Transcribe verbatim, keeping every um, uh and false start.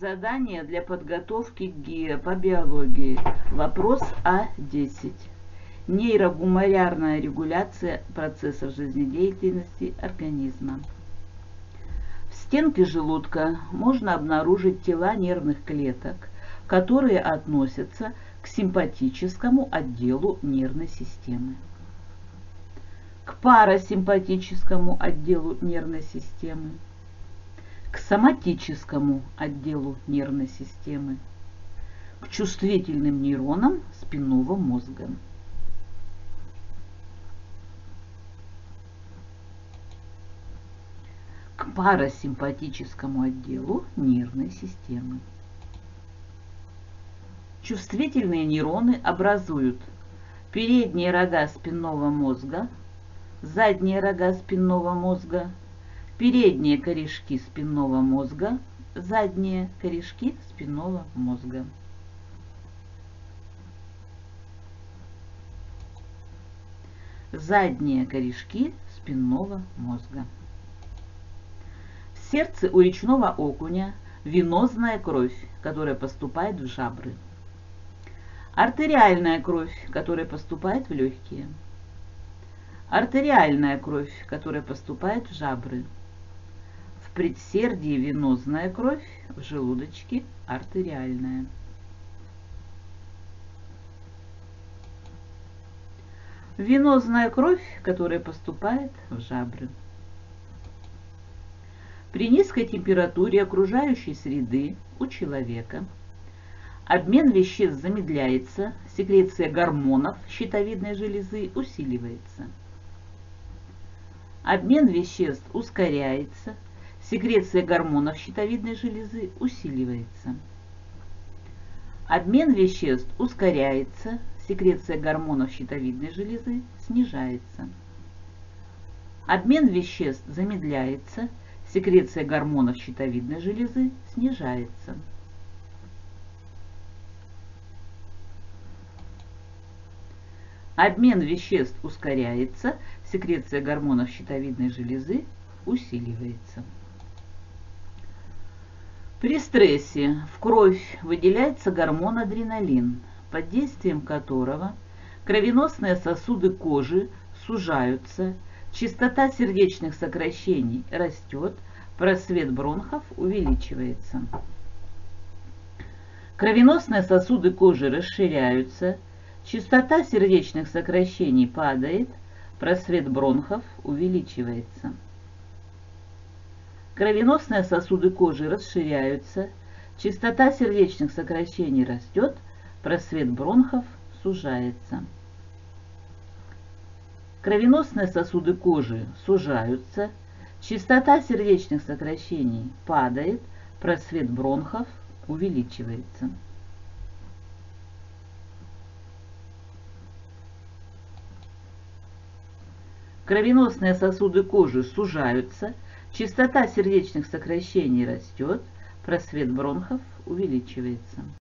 Задание для подготовки к ГИА по биологии. Вопрос А десять. Нейрогуморальная регуляция процессов жизнедеятельности организма. В стенке желудка можно обнаружить тела нервных клеток, которые относятся к симпатическому отделу нервной системы, к парасимпатическому отделу нервной системы, к соматическому отделу нервной системы, к чувствительным нейронам спинного мозга. К парасимпатическому отделу нервной системы. Чувствительные нейроны образуют передние рога спинного мозга, задние рога спинного мозга, передние корешки спинного мозга, задние корешки спинного мозга. Задние корешки спинного мозга. В сердце у речного окуня венозная кровь, которая поступает в жабры. Артериальная кровь, которая поступает в легкие. Артериальная кровь, которая поступает в жабры. В предсердии венозная кровь, в желудочке артериальная. Венозная кровь, которая поступает в жабры. При низкой температуре окружающей среды у человека обмен веществ замедляется, секреция гормонов щитовидной железы усиливается. Обмен веществ ускоряется, секреция гормонов щитовидной железы усиливается. Обмен веществ ускоряется, секреция гормонов щитовидной железы снижается. Обмен веществ замедляется, секреция гормонов щитовидной железы снижается. Обмен веществ ускоряется, секреция гормонов щитовидной железы усиливается. При стрессе в кровь выделяется гормон адреналин, под действием которого кровеносные сосуды кожи сужаются, частота сердечных сокращений растет, просвет бронхов увеличивается. Кровеносные сосуды кожи расширяются, частота сердечных сокращений падает, просвет бронхов увеличивается. Кровеносные сосуды кожи расширяются, частота сердечных сокращений растет, просвет бронхов сужается. Кровеносные сосуды кожи сужаются, частота сердечных сокращений падает, просвет бронхов увеличивается. Кровеносные сосуды кожи сужаются, частота сердечных сокращений растет, просвет бронхов увеличивается.